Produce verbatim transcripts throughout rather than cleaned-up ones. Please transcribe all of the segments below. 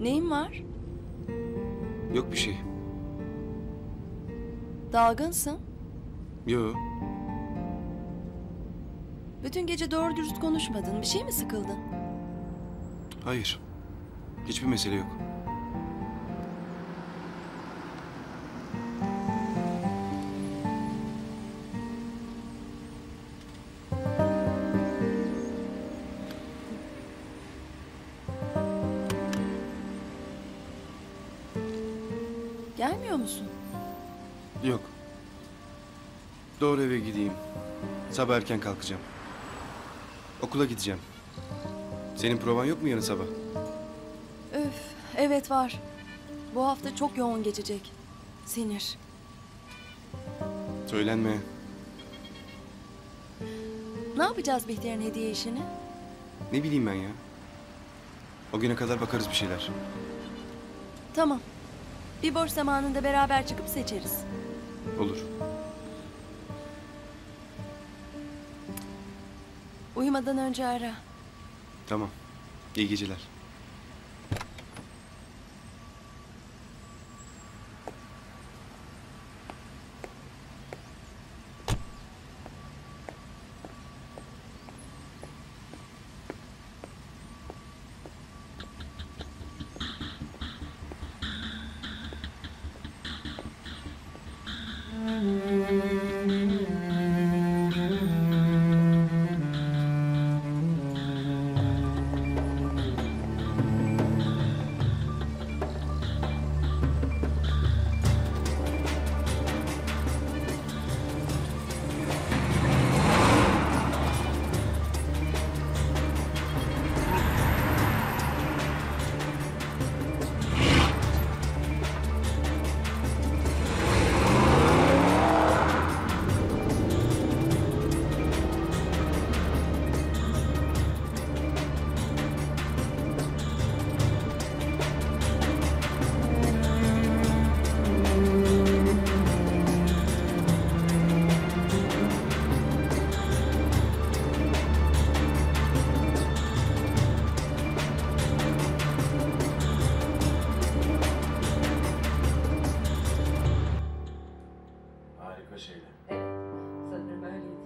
Neyin var? Yok bir şey. Dalgınsın. Yo. Bütün gece doğru dürüst konuşmadın. Bir şey mi sıkıldın? Hayır. Hiçbir mesele yok. Gelmiyor musun? Yok. Doğru eve gideyim. Sabah erken kalkacağım. Okula gideceğim. Senin provan yok mu yarın sabah? Öf, evet var. Bu hafta çok yoğun geçecek. Sinir. Söylenme. Ne yapacağız Bihter'in hediye işini? Ne bileyim ben ya. O güne kadar bakarız bir şeyler. Tamam. Bir boş zamanında beraber çıkıp seçeriz. Olur. Uyumadan önce ara. Tamam. İyi geceler. Harika şeyler. Evet, sanırım öyleydi.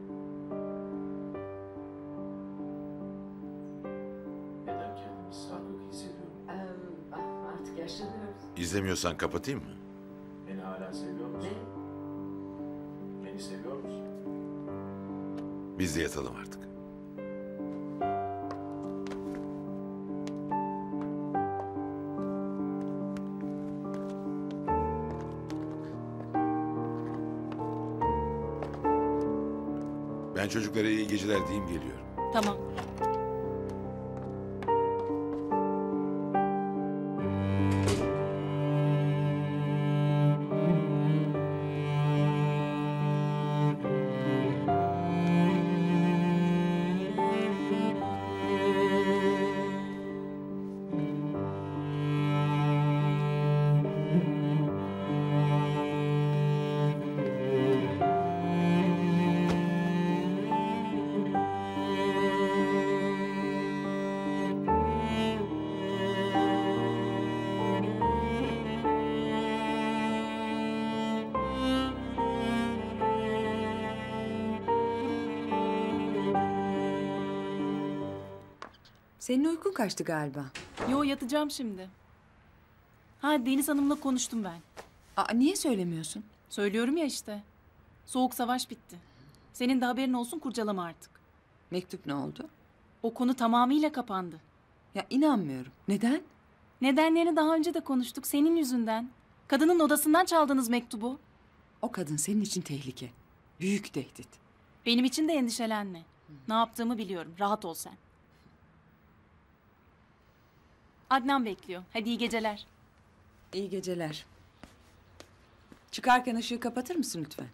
Neden kendimi sarhoş hissediyorum? Ee, ah, artık yaşlanıyoruz. İzlemiyorsan kapatayım mı? Beni hala seviyor musun? Ne? Beni seviyor musun? Biz de yatalım artık. Ben çocuklara iyi geceler diyeyim, geliyorum. Tamam. Senin uykun kaçtı galiba. Yo, yatacağım şimdi. Ha, Deniz Hanım'la konuştum ben. Aa, niye söylemiyorsun? Söylüyorum ya işte. Soğuk savaş bitti. Senin de haberin olsun, kurcalama artık. Mektup ne oldu? O konu tamamıyla kapandı. Ya inanmıyorum. Neden? Nedenlerini daha önce de konuştuk, senin yüzünden. Kadının odasından çaldınız mektubu. O kadın senin için tehlike. Büyük tehdit. Benim için de endişelenme. Ne yaptığımı biliyorum, rahat ol sen. Adnan bekliyor. Hadi iyi geceler. İyi geceler. Çıkarken ışığı kapatır mısın lütfen?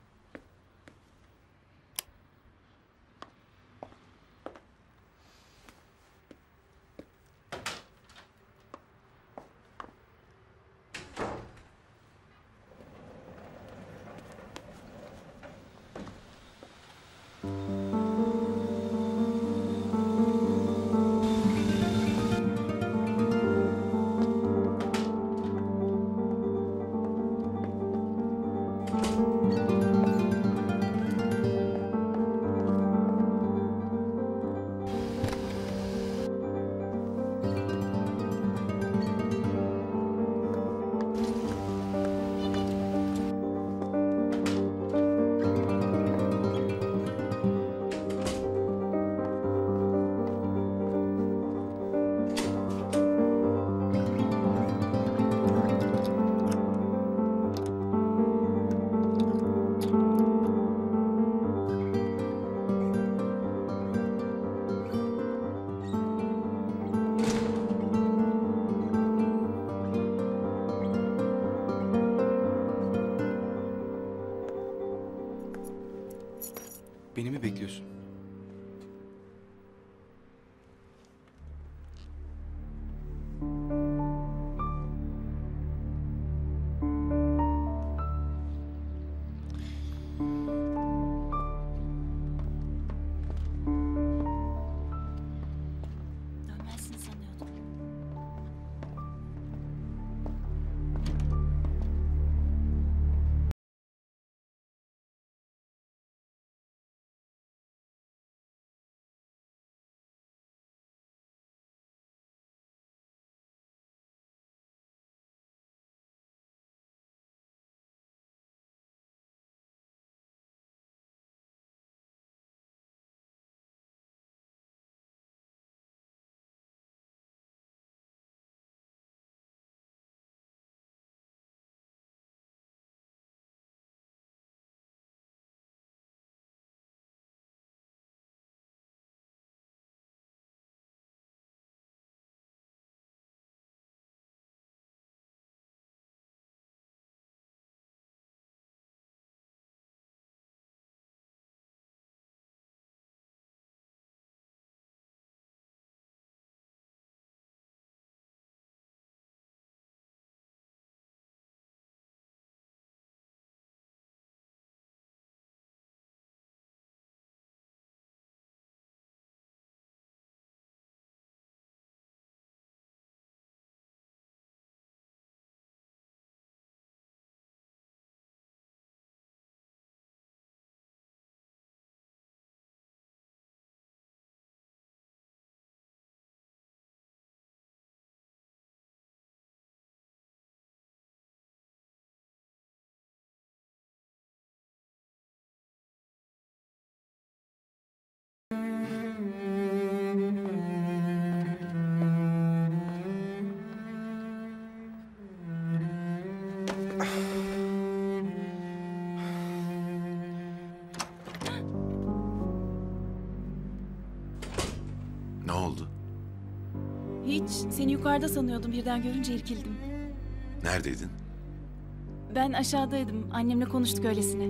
Ne oldu? Hiç. Seni yukarıda sanıyordum. Birden görünce irkildim. Neredeydin? Ben aşağıdaydım. Annemle konuştuk öylesine.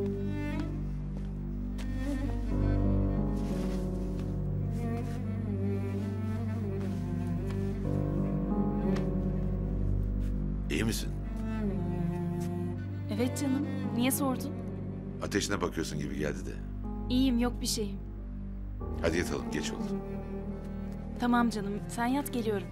İyi misin? Evet canım. Niye sordun? Ateşine bakıyorsun gibi geldi de. İyiyim, yok bir şeyim. Hadi yatalım, geç oldu. Tamam canım. Sen yat, geliyorum.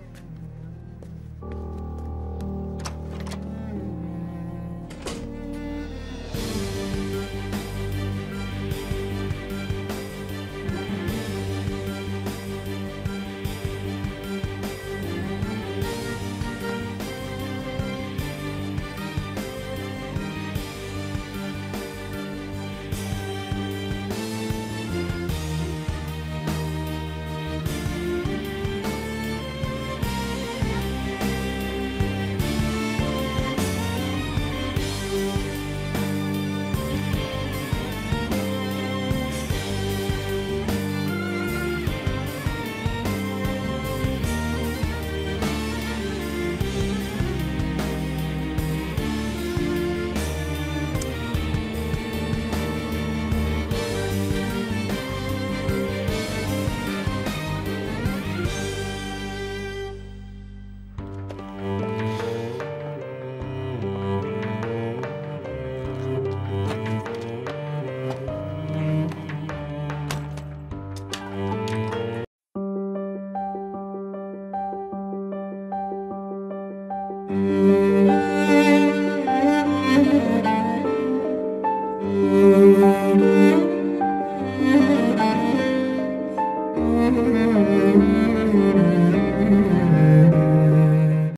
Müzik